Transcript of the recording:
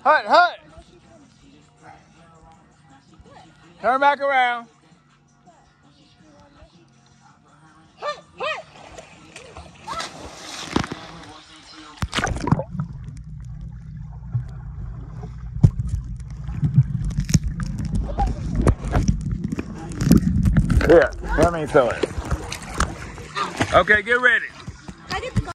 Hut, hut. Turn back around. Hut, hut. Here, let me throw it. Okay, get ready.